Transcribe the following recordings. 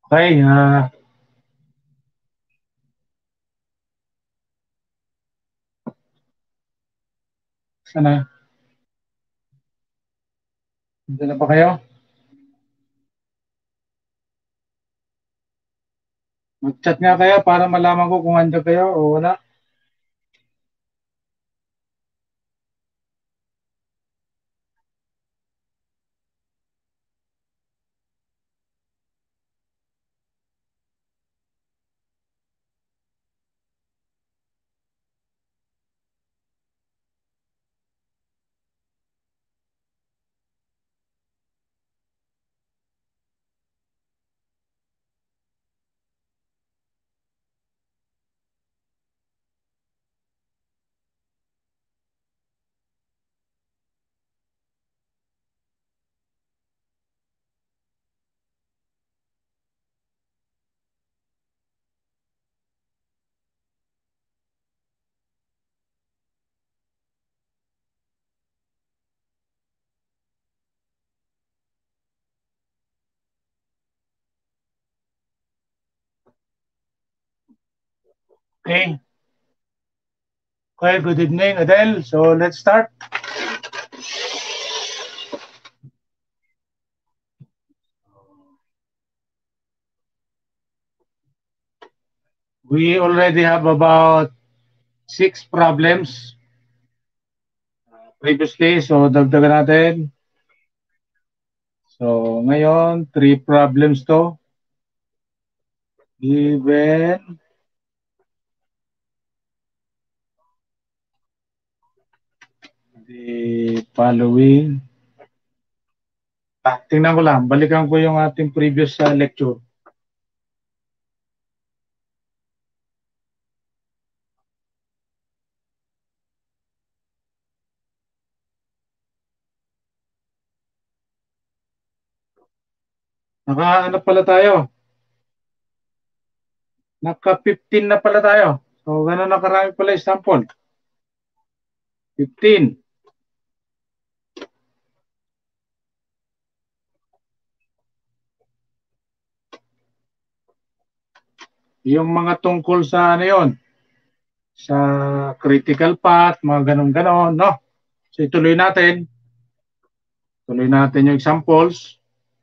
Okay, sana, dito na ba kayo? Mag-chat nga kayo para malaman ko kung andyan kayo o wala. Okay. Okay, good evening, Adele. So let's start. We already have about 6 problems previously. So dagdagan natin. So ngayon, 3 problems to. Given the following. Tingnan ko lang. Balikan ko yung ating previous lecture. Naka-ano pala tayo? Naka-15 na pala tayo. So gano'n na karami pala sample? 15. Yung mga tungkol sa ano yon, sa critical path, mga ganon-ganon, no? So ituloy natin. Tuloy natin yung examples.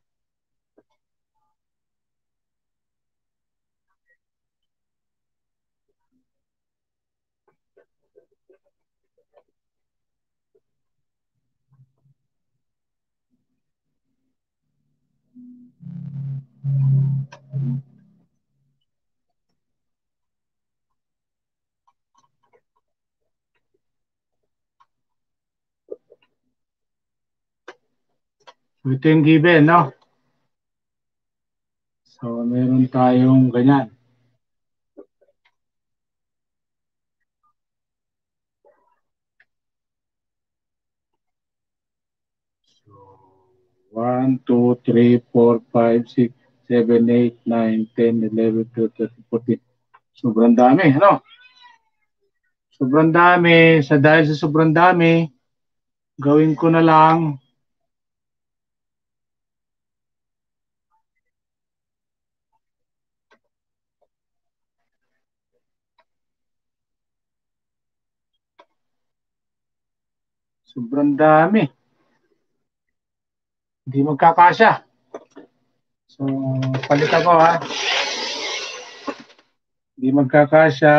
Ito yung given, no? So meron tayong ganyan. So 1, 2, 3, 4, 5, 6, 7, 8, 9, 10, 11, 12, 13, 14. Sobrang dami, ano? Sobrang dami. Dahil sa sobrang dami, gawin ko na lang sobrang dami. Hindi magkakasya. So, palitan ko ha. Hindi magkakasya.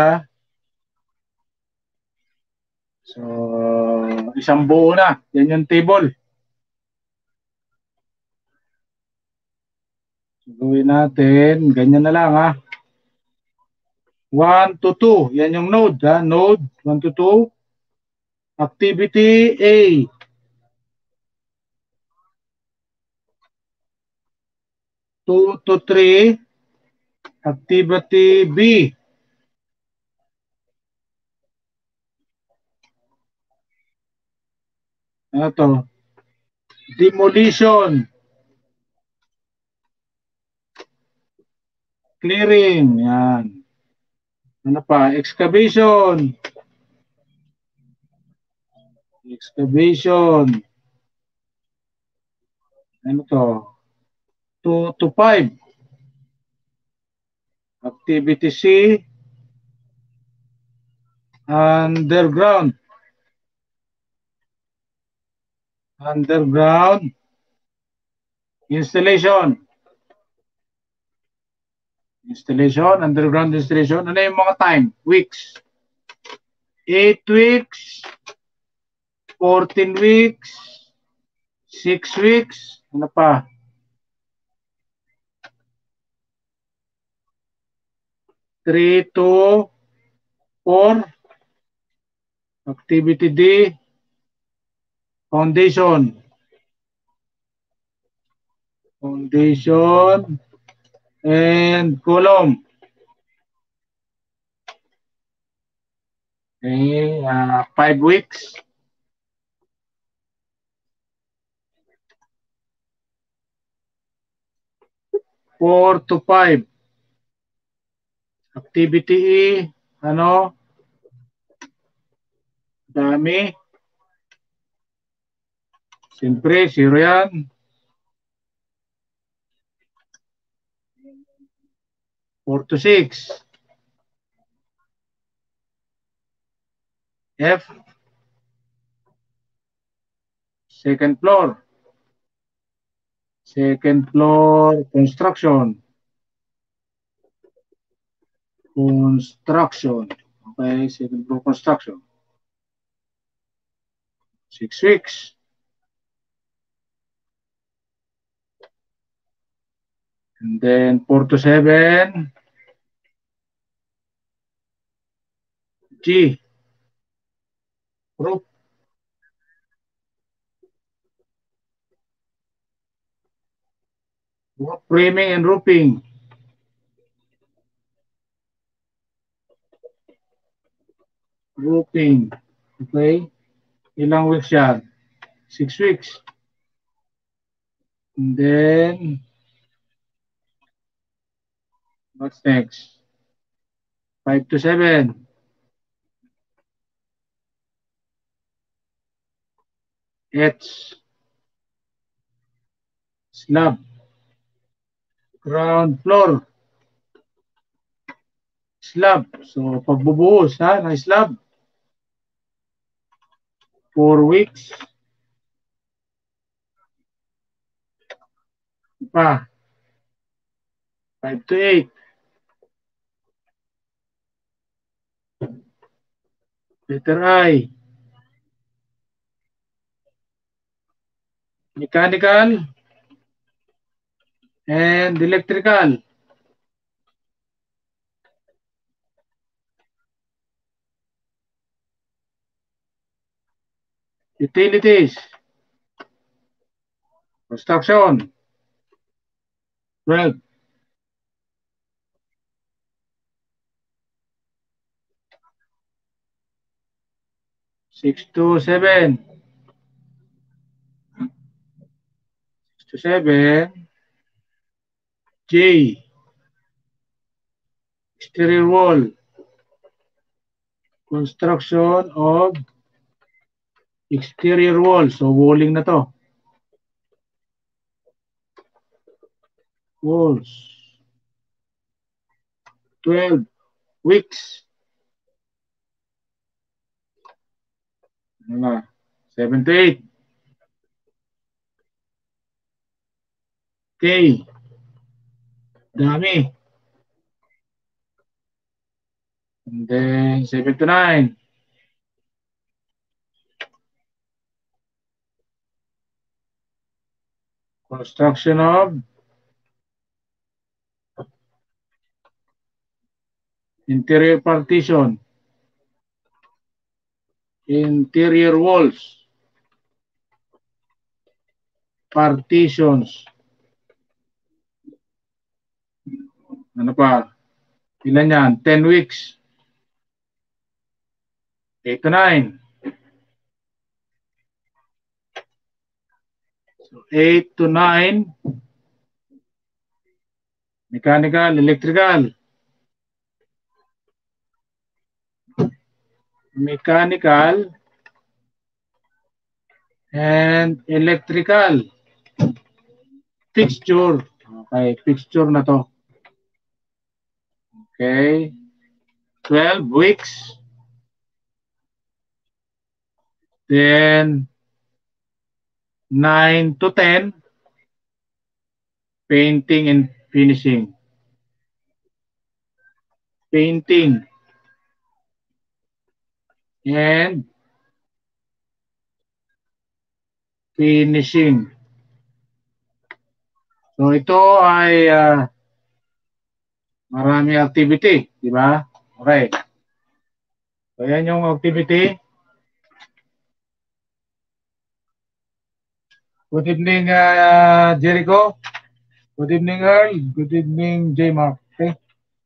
So, isang buo na. Yan yung table. So, gawin natin. Ganyan na lang ha. 1 to 2. Yan yung node ha. Node 1 to 2. Activity A. 2 to 3. Activity B. Ano to? Demolition. Clearing. Yan. Ano pa? Excavation. Excavation. Ano to? 2 to 5. Activity C, underground. Underground installation. Installation, underground installation. Ano yung mga time? Weeks. 8 weeks, 14 weeks, 6 weeks, ano pa? 3 to 4. Activity D, foundation. Foundation and column. Okay, 5 weeks. Four to 5. Activity E, ano? Dami. Siyempre, zero yan. 4 to 6. F, second floor. Second floor construction. Construction. Okay, second floor construction. 6 weeks. And then 4 to 7. G. Roof. Roof framing and roofing. Roofing. Okay. Ilang weeks yan? 6 weeks. And then, what's next? 5 to 7. H. Slab. Ground floor. Slab. So, pagbubuhos ha, ng slab. 4 weeks. Pa. 5 to 8. Letter I. Mechanical and electrical. Utilities. Construction. 12. Six to 7. 6 to 7. J. Exterior wall. Construction of exterior wall. So, walling na to. Walls. 12 weeks. Ano na? 7 to 8. K. Dami. And then 7 to 9. Construction of interior partition. Interior walls. Partitions. Ano pa? Ilan yan? 10 weeks. 8 to 9. So 8 to 9. Mechanical, electrical. Mechanical and electrical. Fixture. Okay, fixture na to. Okay. 12 weeks. Then 9 to 10, painting and finishing. Painting and finishing. So ito ay marami activity, di ba? Okay. So yan yung activity. Good evening, Jericho. Good evening, Earl. Good evening, J. Mark. Okay.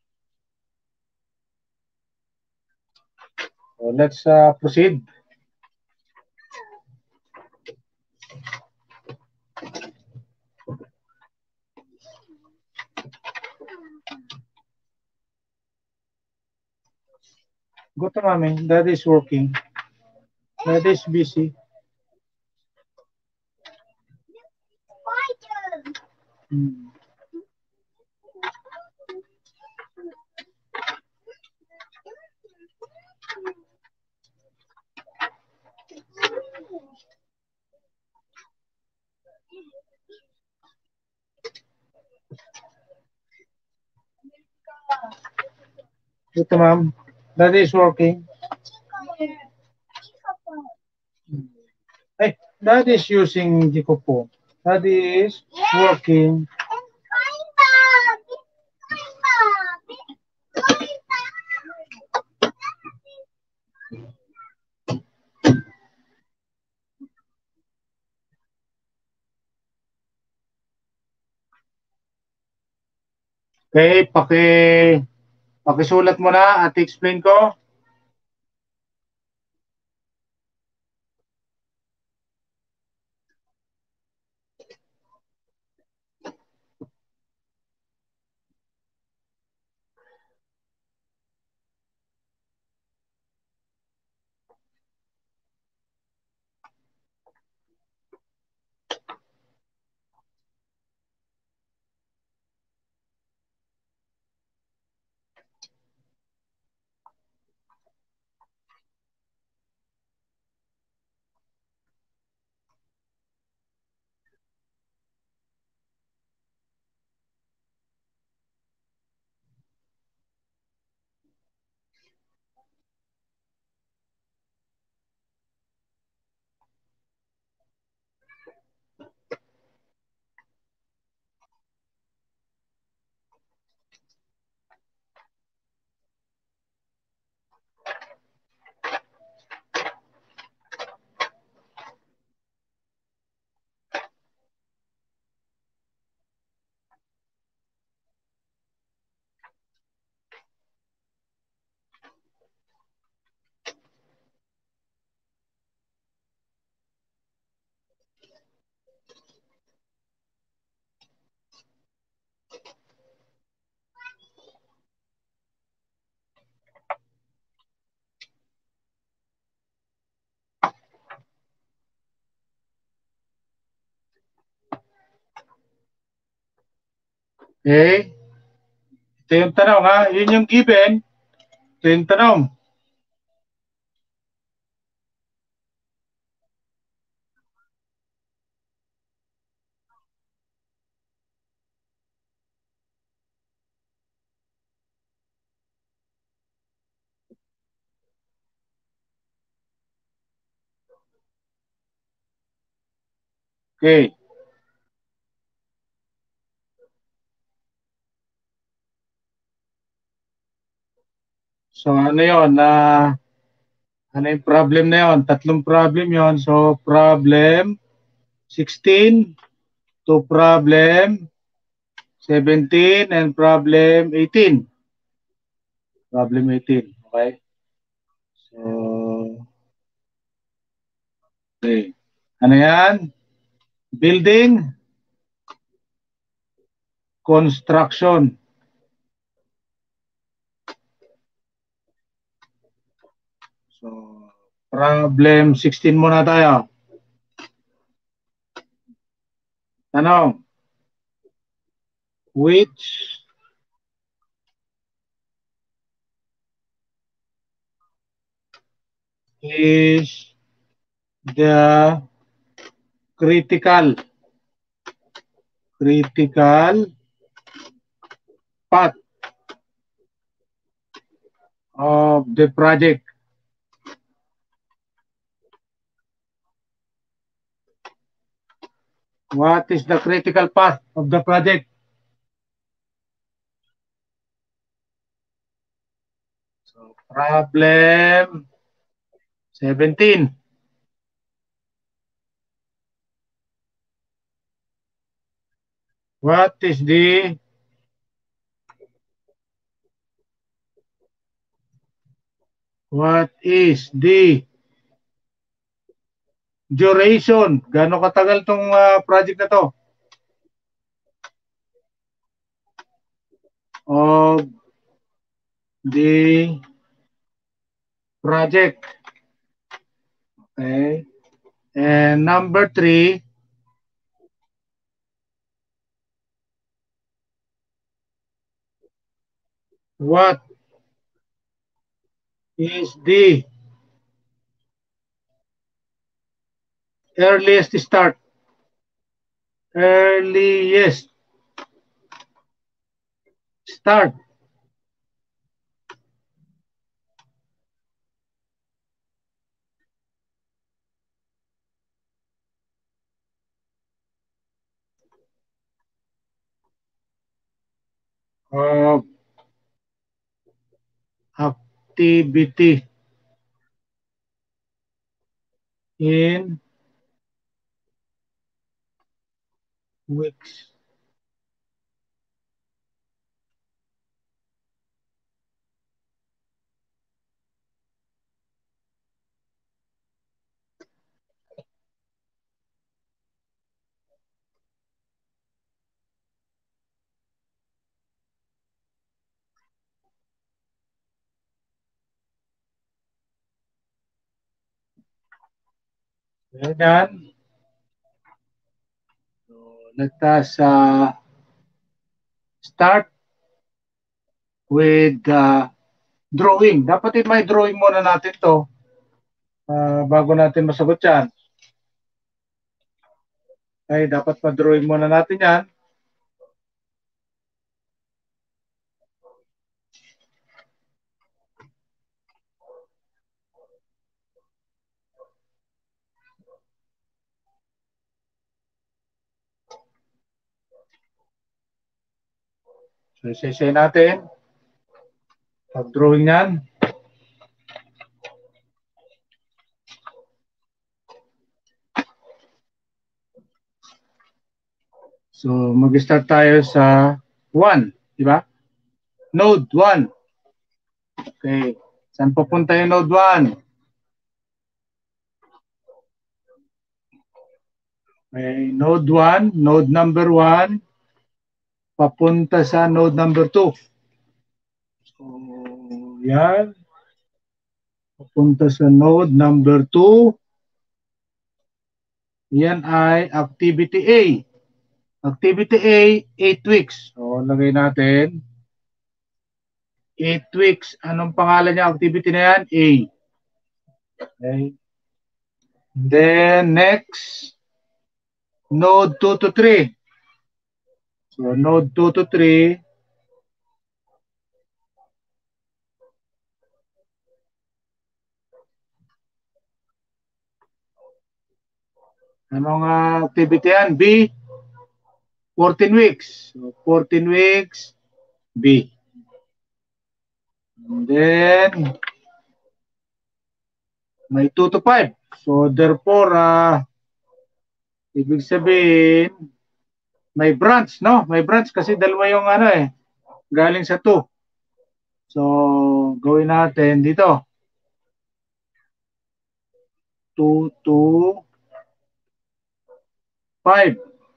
So let's proceed. Go to mommy. Dad is working. Dad is busy. Hmm. Go to mom. Dad is working. Hey, Dad is using the phone. Dad is working. Okay, pakisulat mo na at explain ko. Okay? Ito yung tanong ha. Yun yung given. Ito yung tanong. Okay. So ano yun? Ano yung problem na yun? Tatlong problem yun. So problem 16 to problem 17 and problem 18. Problem 18. Okay? So, okay. Ano yan? Building construction. So, problem 16 muna tayo. Tanong, which is the critical path of the project? What is the critical path of the project? So, problem 17. What is the duration? Gaano katagal tong project na to? Of the project. Okay. And number 3, what is the earliest start? Earliest start of activity in weeks. Yan. So, let us start with drawing. Dapat may drawing muna natin to bago natin masagot yan. Okay, dapat pa-drawing muna natin yan. So, isa-isa natin. Pag-drawing yan. So, mag-start tayo sa 1, di ba? Node 1. Okay. Saan pupunta yung node 1? Okay, node 1, node number 1, papunta sa node number 2. So, yan. Papunta sa node number 2. Yan ay activity A. Activity A, 8 weeks. So, lagay natin. 8 weeks. Anong pangalan niya activity na yan? A. Okay. Then, next, node 2 to 3. So, node 2 to 3, anong activity yan? B, 14 weeks. So, 14 weeks, B. And then, may 2 to 5. So, therefore, ibig sabihin, may branch, no? May branch kasi dalawa yung galing sa 2. So, gawin natin dito. 2 to 5.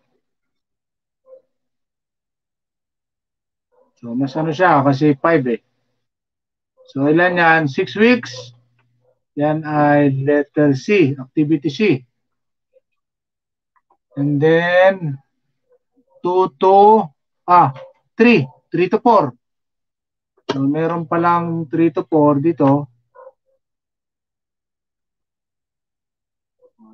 So, mas siya kasi 5 eh. So, ilan yan? 6 weeks. Yan ay letter C, activity C. And then, 2 to 3. 3 to 4. So, meron palang 3 to 4 dito.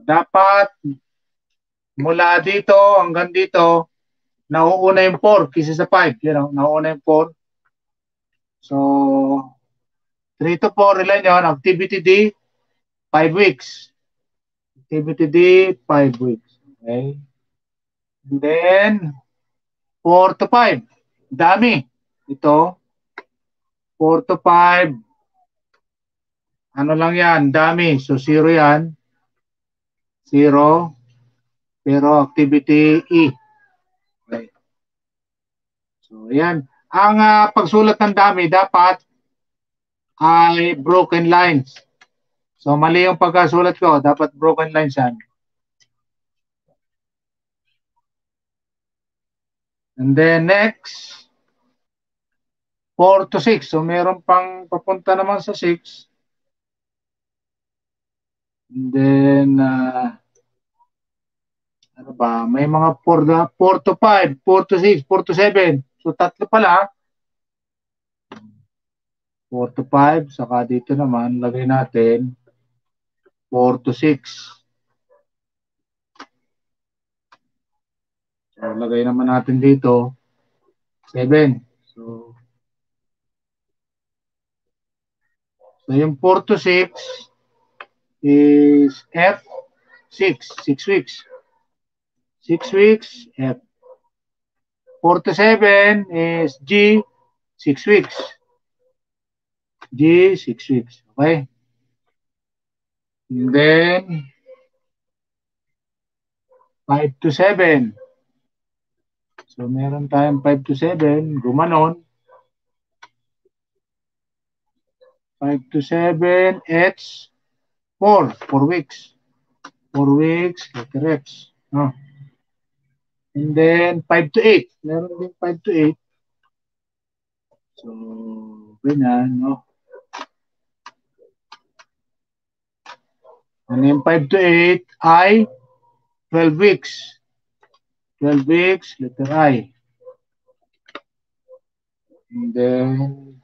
dapat mula dito hanggang dito, nauuna yung 4 kaysa sa 5. You know, nauuna yung 4. So, 3 to 4, ilan yun? Activity D, 5 weeks. Activity D, 5 weeks. Okay? And then, 4 to 5. Dami. Ito, 4 to 5. Ano lang yan? Dami. So, 0 yan. 0. Pero activity E. Okay. So, yan. Ang pagsulat ng dami dapat ay broken lines. So, mali yung pagkasulat ko. Dapat broken lines yan. And then, next, 4 to 6. So, meron pang papunta naman sa 6. And then, ano ba? May mga 4 to 5, 4 to 6, 4 to 7. So, tatlo pala. 4 to 5. Saka dito naman, lagay natin 4 to 6. So, lagay naman natin dito 7. So yung 4 to 6 is F6. 6 weeks. 6 weeks, F. 4 to 7 is G, 6 weeks. G, 6 weeks. Okay? And then, 5 to 7. So, meron tayong 5 to 7. Gumanon. 5 to 7, H, 4. 4 weeks. 4 weeks, letter X. No? And then, 5 to 8. Meron din 5 to 8. So, ganyan, no? And then, 5 to 8, I, 12 weeks. 12 weeks, letter I. And then,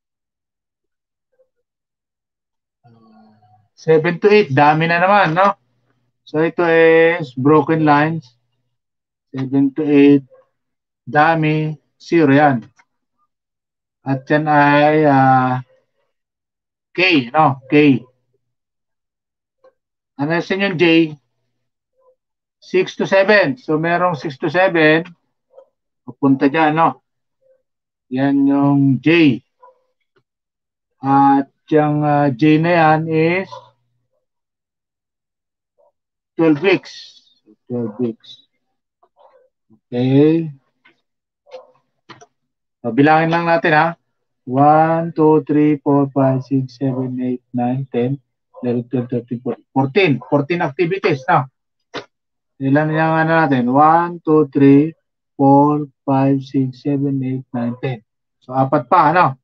7 to 8, dami na naman, no? So, ito is broken lines. 7 to 8, dami, 0 yan. At yan ay K, no? K. Ano yung J? 6 to 7. So, merong 6 to 7. Pupunta dyan, no? Yan yung J. At yung J na yan is 12 weeks. 12 weeks. Okay. So, bilangin lang natin ha. 1, 2, 3, 4, 5, 6, 7, 8, 9, 10, 11, 12, 13, 14. 14 activities na. Ilan yung ano natin? 1, 2, 3, 4, 5, 6, 7, 8, 9, 10. So, apat pa, ano?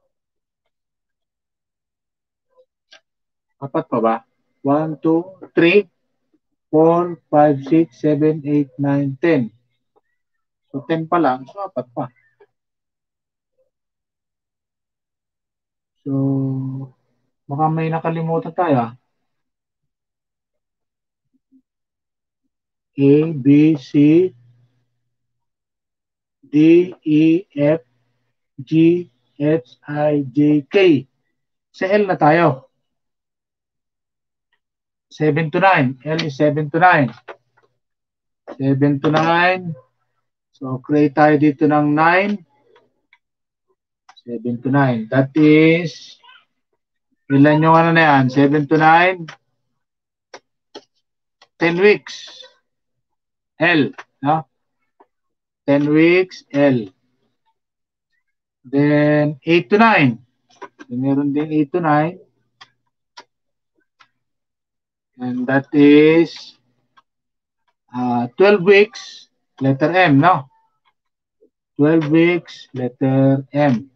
Apat pa ba? 1, 2, 3, 4, 5, 6, 7, 8, 9, 10. So, 10 pa lang. So, apat pa. So, baka may nakalimutan tayo. A, B, C, D, E, F, G, H, I, J, K. Sa L na tayo. 7 to 9. L is 7 to 9. 7 to 9. So, create tayo dito ng 9. 7 to 9. That is, ilan yung ano na yan? 7 to 9. 10 weeks. L. No? 10 weeks, L. Then, 8 to 9. So, meron din 8 to 9. And that is 12 weeks, letter M, no? 12 weeks, letter M.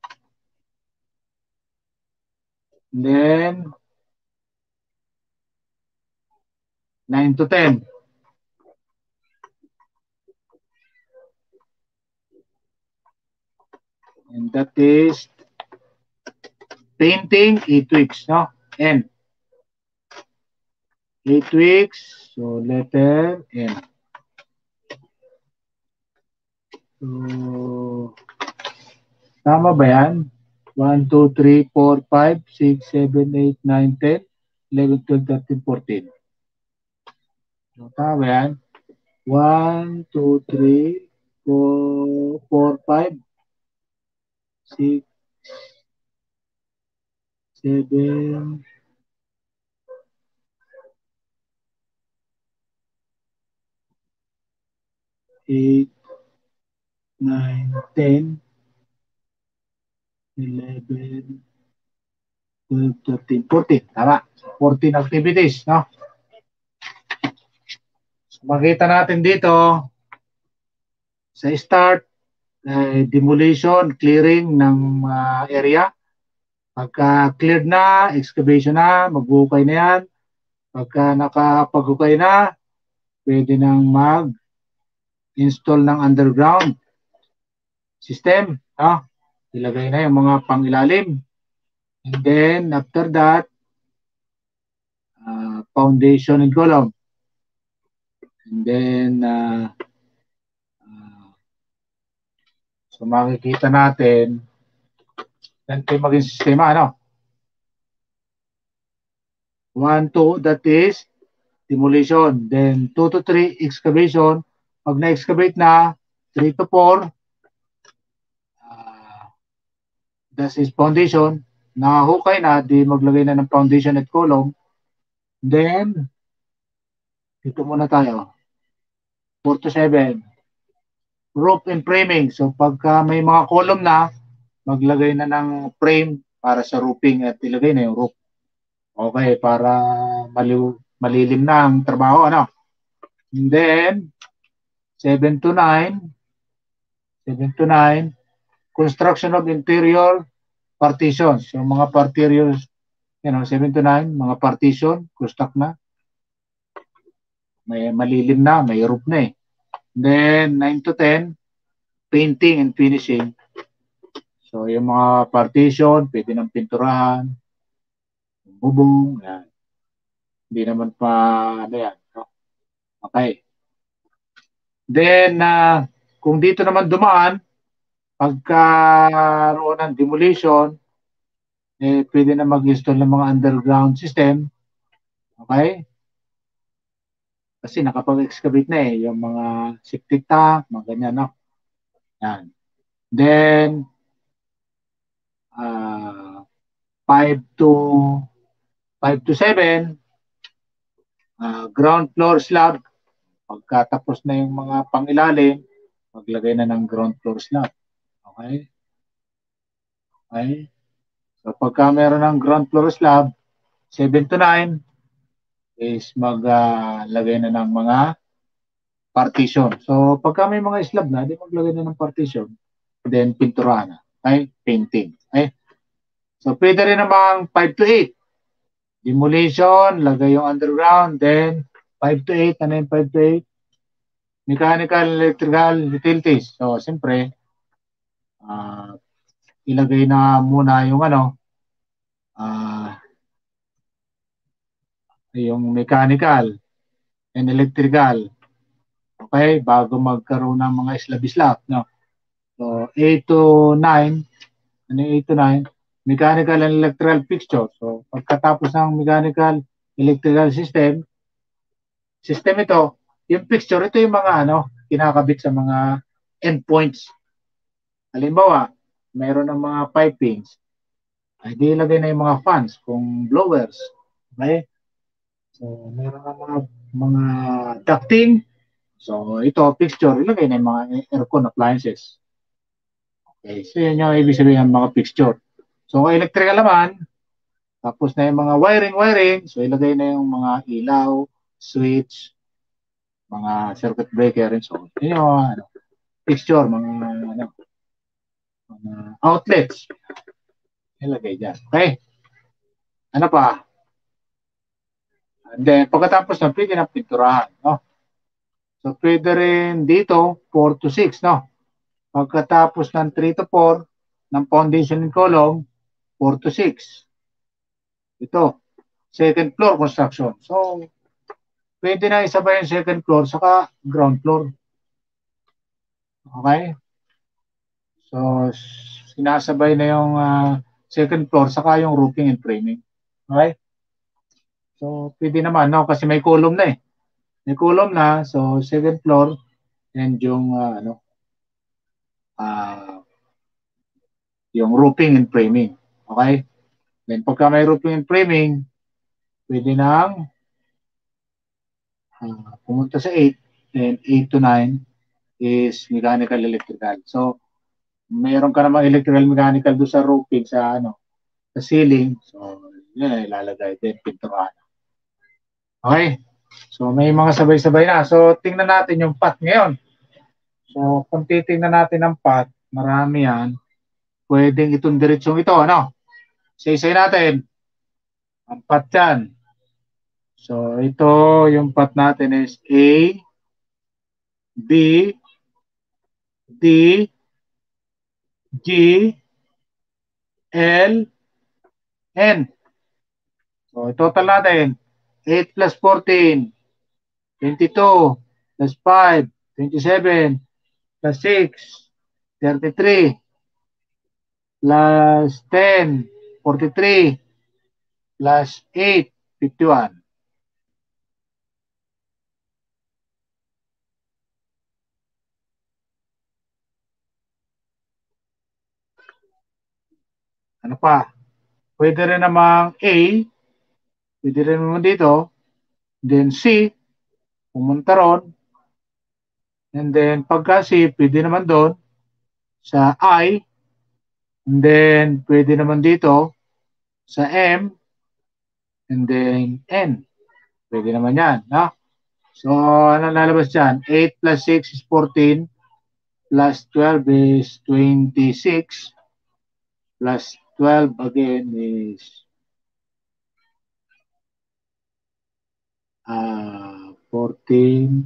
And then, 9 to 10. And that is painting, 8 weeks, no? N. 8 weeks. So, letter N. So, tama ba yan? 1, 2, 3, 4, 5, 6, 7, 8, 9, 10, 11, 12, 13, 14. So, tama ba yan? 1, 2, 3, 4, 4, 5, 6, 7, 8, 9, 10, 11, 12, 13, 14. Tama. 14 activities, no? So, makita natin dito sa start, demolition, clearing ng area. Pagka cleared na, excavation na, maghukay na yan. Pagka nakapaghukay na, pwede nang mag-install ng underground system. No? Ilagay na yung mga pangilalim. And then, after that, foundation and column. And then, so makikita natin, ganito yung maging sistema, ano? 1, 2, that is demolition. Then 2 to 3, excavation. Pag na-excavate na, 3 to 4, that is foundation. Nahukay na, di maglagay na ng foundation at column. Then, dito muna tayo. 4 to 7, roof and framing. So pagka may mga column na, maglagay na ng frame para sa roofing at ilagay na yung roof. Okay, para malilim na ang trabaho, ano? And then, 7 to 9, construction of interior partitions. So mga partitions, 7 to 9, mga partition, construct na. May malilim na, may roof na eh. Then, 9 to 10, painting and finishing. So, yung mga partition, pwede ng pinturahan, bubong, yan. Hindi naman pa, ano yan. Okay. Then, kung dito naman dumaan, pagkaroon ng demolition, pwede na mag-install ng mga underground system. Okay? Kasi nakapag-excavate na eh, yung mga septic tank, mga ganyan, no? Yan. Then, 5 to 7, ground floor slab. Pagkatapos na yung mga pangilalim, maglagay na ng ground floor slab. Okay? Okay? So, pagka meron ng ground floor slab, 7 to 9, is maglagay na ng mga partition. So, pagka may mga slab na, di maglagay na ng partition. Then, pintura na. Okay? Painting. Okay? So, pwede rin namang 5 to 8. Demolition, lagay yung underground. Then, 5 to 8. Ano yung 5 to 8? Mechanical, electrical, utilities. So, siyempre, ilagay na muna yung yung mechanical and electrical. Okay? Bago magkaroon ng mga slab-slab. No? So, 8 to 9. Ano yung 8 to 9? Mechanical and electrical fixture. So, pagkatapos ng mechanical electrical system ito, yung fixture, ito yung mga kinakabit sa mga endpoints. Halimbawa, mayroon ng mga pipings, ay di ilagay na yung mga fans, kung blowers. Okay? So, mayroon ng mga ducting. So, ito, fixture, ilagay na yung mga aircon appliances. Okay, so yun yung ibig sabihin ng mga fixture. So, electrical naman, tapos na yung mga wiring, so ilagay na yung mga ilaw, switch, mga circuit breaker, and so on. Yun yung fixture, mga outlets. Ilagay dyan. Okay? Ano pa? And then, pagkatapos na, pwede na pinturahan. No? So, pwede rin dito, 4 to 6. No? Pagkatapos ng 3 to 4, ng foundation and column, 4 to 6. Ito, second floor construction. So, pwede na isabay yung second floor saka ground floor. Okay? So, sinasabay na yung second floor saka yung roofing and framing. Okay? So, pwede naman, no? Kasi may column na eh. May column na, so second floor and yung uh, yung roofing and framing. Okay? Then pagka may roofing and framing, pwede nang pumunta sa 8, then 8 to 9 is mechanical electrical. So, mayroon ka namang electrical mechanical doon sa roofing, sa ceiling. So, yun ay ilalagay din pinturan. Okay? So, may mga sabay-sabay na. So, tingnan natin yung path ngayon. So, kung titingnan natin ang path, marami yan. Pwedeng itong diretsong ito, ano? Isa-isay natin. Ang path yan. So, ito, yung path natin is A, B, D, G, L, N. So, total natin, 8 plus 14, 22, plus 5, 27, plus 6, 33, plus 10, 43, plus 8, 51. Ano pa? Pwede rin namang A, pwede rin naman dito, then C, pumunta ron, and then pagka C, pwede naman doon, sa I, and then pwede naman dito, sa M, and then N. Pwede naman yan, no? So, ano lalabas dyan? 8 plus 6 is 14, plus 12 is 26, plus 12 again is 14,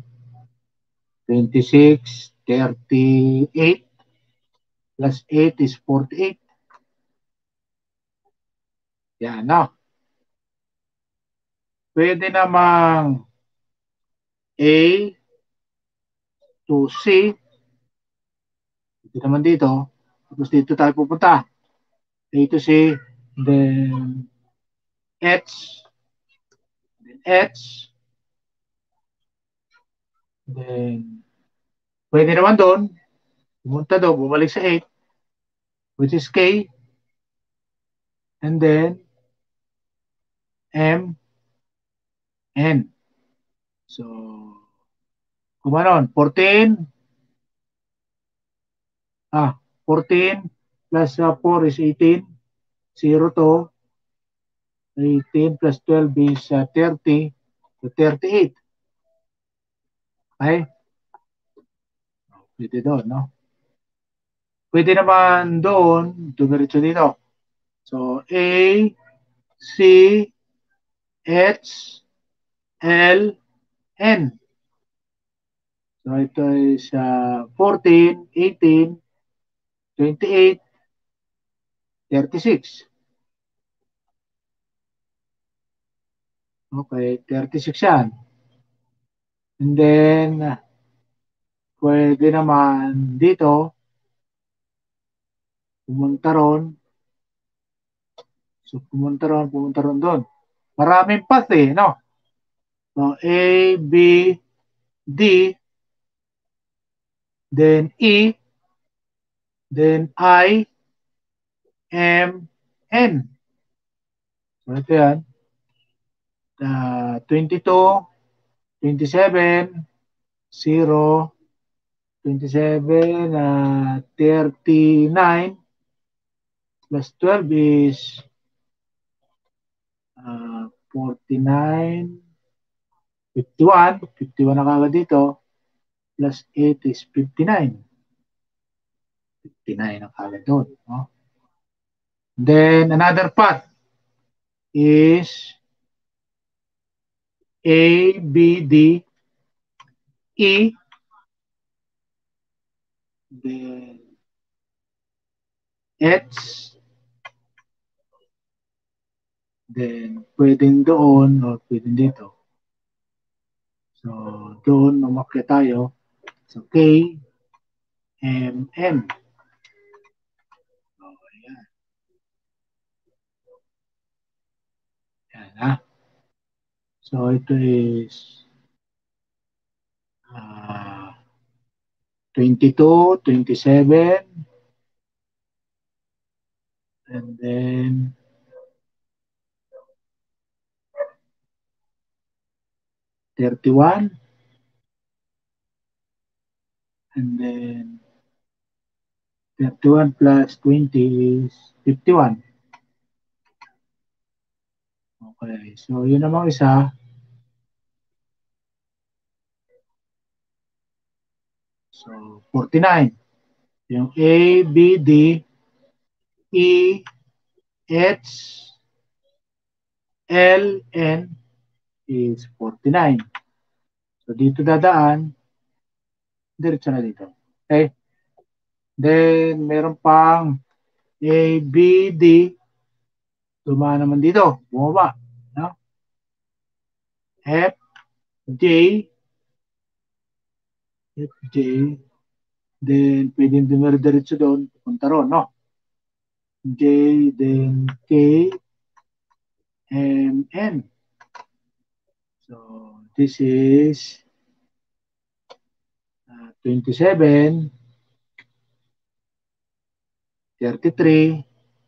26, 38, plus 8 is 48. Yan, no? Pwede namang A to C. Ito naman dito. Tapos dito tayo pupunta. A to C, then H, then H, then pwede naman doon, pumunta doon, bumalik sa 8, which is K, and then M, N. So, kumanon, 14, 14 plus 4 is 18, 0 to 18 plus 12 is 30 to 38. Okay? Pwede doon, no? Pwede naman doon, dumiretso dito. So, A, C, H, L, N. So, ito is 14, 18, 28, 36. Okay, 36 yan. And then, pwede naman dito, pumunta ron. So, pumunta ron doon. Maraming path eh, no? So, A, B, D, then E, then I, M, N. So, ito yan. 22, 27, 0, 27, 39, plus 12 is 49, 51, 51 na kagad dito, plus 8 is 59. 59 ang kagad doon. No? Then, another path is A, B, D, E, then H, then pwedeng doon o pwedeng dito. So, doon umakyat tayo sa K, M, N. So, ayan. Ayan, ha? So, ito is 22, 27, and then 31, and then 31 plus 20 is 51. Okay, so yun namang isa. So, 49. Yung A, B, D, E, H, L, N is 49. So, dito dadaan, diretso na dito. Okay? Then, meron pang A, B, D, dumaan naman dito, bumaba. No? F, J, F, J, then pwedeng dumire-diretso doon, punta ron, no? J, then K, M, N. So, this is 27, 33,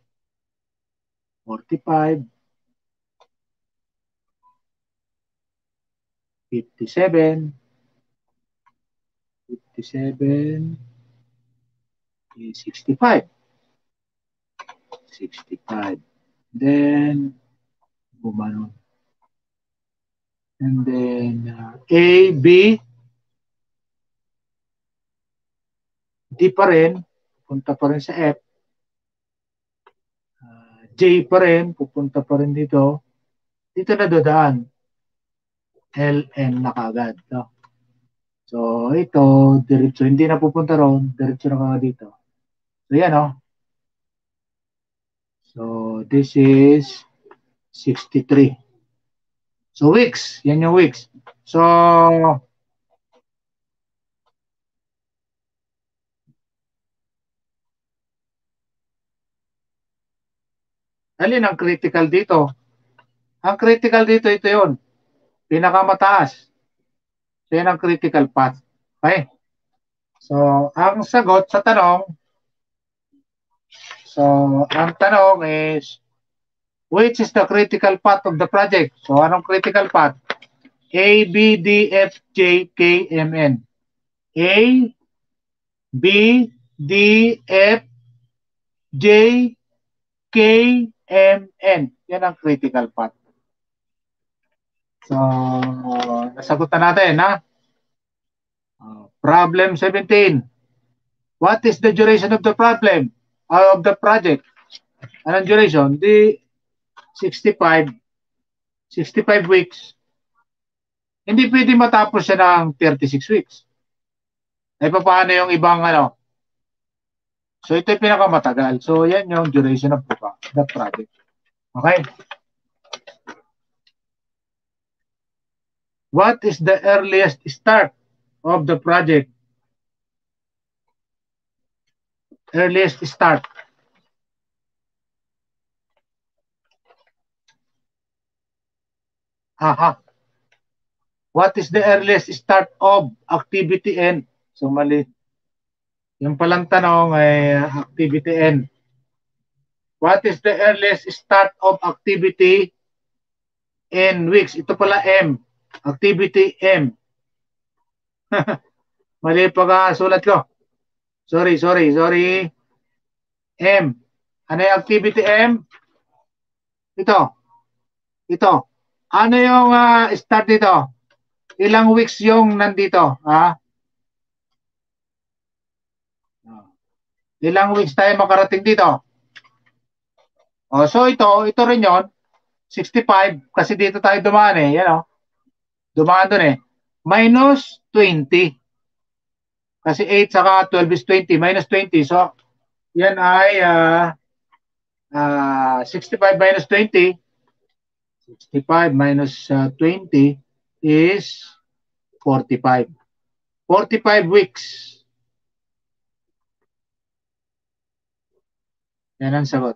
45, 57, 57, 65. 65. Then, bumanon. And then, A, B, D pa rin, punta pa rin sa F. J pa rin, pupunta pa rin dito. Dito na dadaan. L, N na kagad. No? So, ito, diretso, hindi na pupunta ron, diretso na kagad dito. So, yan, no? So, this is 63. So, weeks. Yan yung weeks. So, alin ang critical dito? Ang critical dito, ito yun. Pinakamataas. So, yan ang critical path. Okay? So, ang sagot sa tanong, so, ang tanong is, which is the critical path of the project? So, anong critical path? A, B, D, F, J, K, M, N. A, B, D, F, J, K, M, N. Yan ang critical path. So, nasagot na natin, ha? Problem 17. What is the duration of the problem? Of the project? Anong duration? Di 65 weeks. Hindi pwede matapos siya ng 36 weeks. Ay paano yung ibang ano? So ito yung pinakamatagal. So yan yung duration of the project. Okay? What is the earliest start of the project? Earliest start. Aha. What is the earliest start of activity N? So mali. Yung palang tanong ay activity N. What is the earliest start of activity N weeks? Ito pala M. Activity M. Mali pagkasulat ko. Sorry. M. Ano yung activity M? Ito. Ano yung start dito? Ilang weeks yung nandito? Ha? Ilang weeks tayo makarating dito? So ito rin yon 65 kasi dito tayo dumaan eh. Yan o. Dumaan dun eh. Minus 20. Kasi 8 saka 12 is 20. Minus 20. So, yan ay 65 minus 20. 65 minus 20 is 45. 45 weeks. Yan ang sagot.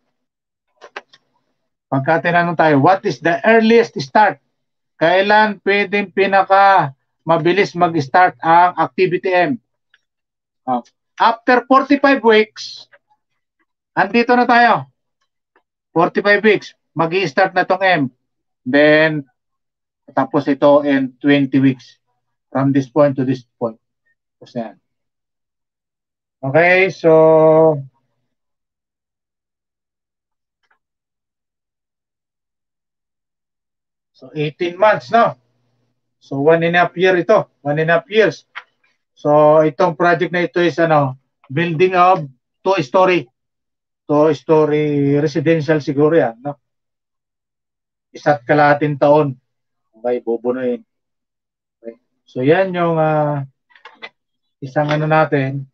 Pagka tinanong tayo, what is the earliest start? Kailan pwedeng pinaka mabilis mag-start ang activity M? After 45 weeks, andito na tayo. 45 weeks, mag-i-start na tong M. Then, tapos ito in 20 weeks. From this point to this point. Tapos yan. Okay, so 18 months, no? So 1.5 year ito. 1.5 years. So itong project na ito is building of two-story. Two-story residential siguro yan, no? Isa't kalahating taon. Okay, bubunuin. Okay. So yan yung isang natin.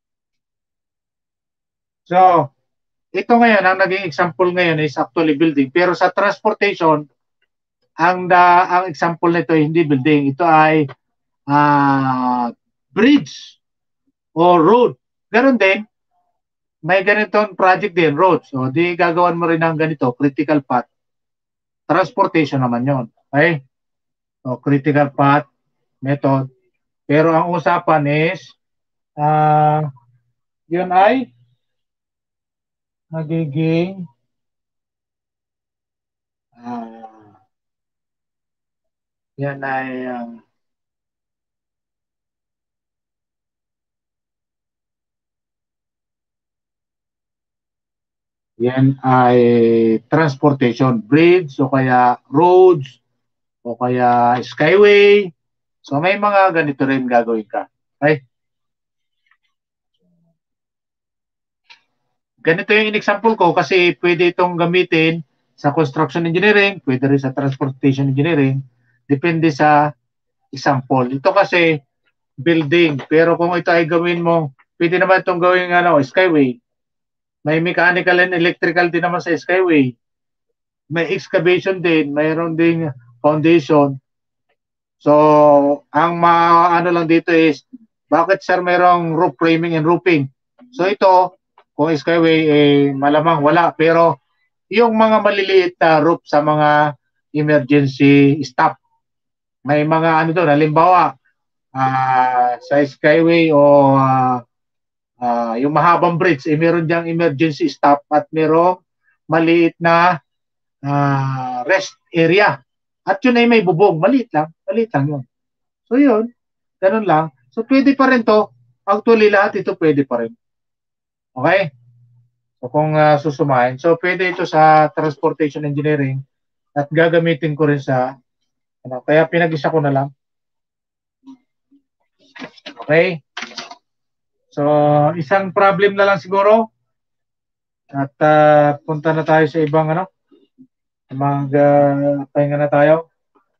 So, ito ngayon, ang naging example ngayon is actually building. Pero sa transportation, ang example nito ay hindi building. Ito ay bridge o road. Ganon din, may ganitong project din, road. So, di gagawan mo rin ng ganito, critical path. Transportation naman yon. Okay? So, critical path method. Pero ang usapan is, yun ay magiging yan ay yan ay transportation, bridge o kaya roads o kaya skyway. So may mga ganito rin gagawin ka. Okay? Ganito yung in-example ko kasi pwede itong gamitin sa construction engineering, pwede rin sa transportation engineering, depende sa example. Ito kasi building, pero kung ito ay gawin mo, pwede naman itong gawin skyway. May mechanical and electrical din naman sa skyway. May excavation din, mayroon din foundation. So, ang lang dito is, bakit sir mayroong roof framing and roofing? So ito, kung skyway, malamang wala. Pero yung mga maliliit na roof sa mga emergency stop, may mga doon, halimbawa, sa skyway o yung mahabang bridge, meron diyang emergency stop at merong maliit na rest area. At yun ay may bubong. Maliit lang yun. So yun, ganun lang. So pwede pa rin to. Actually, lahat ito pwede pa rin. Okay? So kung susumahin. So pwede ito sa transportation engineering at gagamitin ko rin sa kaya pinag-isa ko na lang. Okay? So isang problem na lang siguro at punta na tayo sa ibang pahinga na tayo.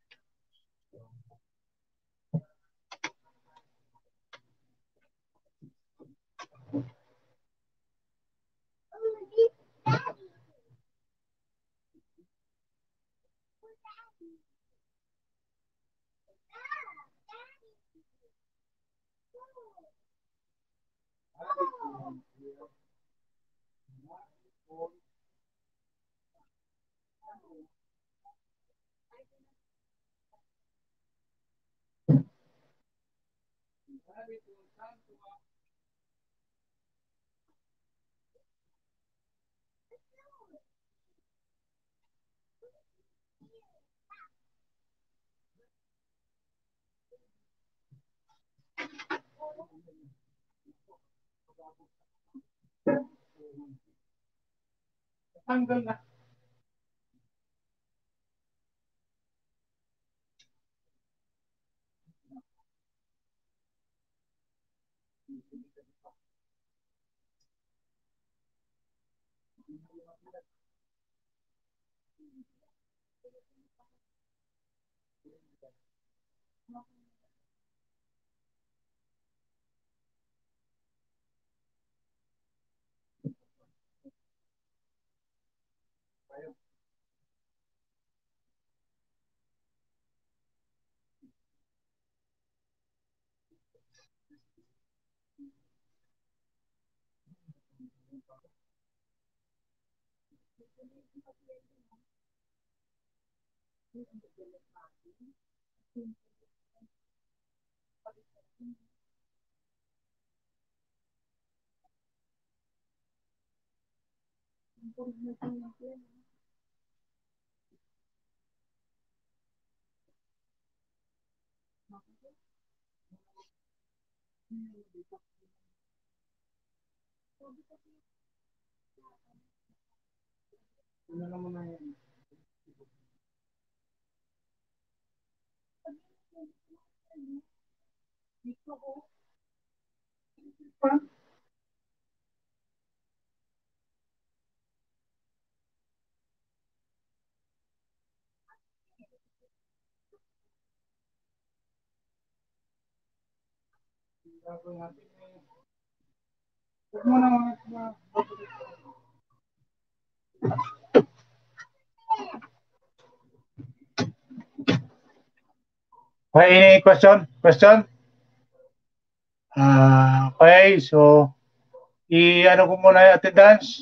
Tanggal na. Any question? Question? Okay, so i-ano ko muna yung attendance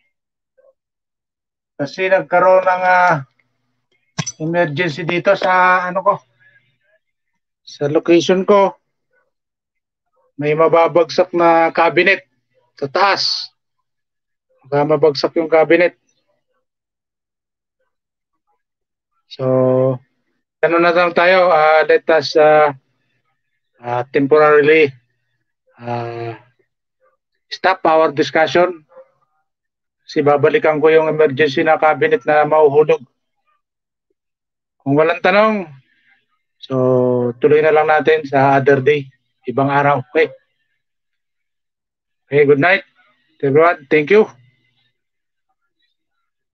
kasi nagkaroon ng emergency dito sa ano ko, sa location ko. May mababagsak na cabinet sa taas. Baka mabagsak yung cabinet. So, ano na lang tayo, let us temporarily stop our discussion. Kasi babalikan ko yung emergency na cabinet na mauhulog. Kung walang tanong, so tuloy na lang natin sa other day, ibang araw. Okay. Okay, good night everyone. Thank you.